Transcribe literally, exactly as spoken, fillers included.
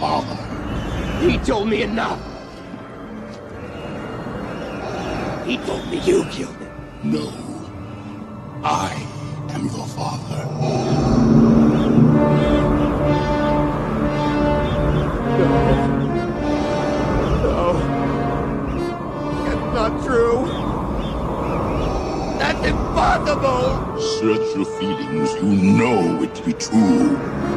father. He told me enough. He told me you killed him. No. I am your father. No. No. That's not true. That's impossible! Search your feelings. You know it to be true.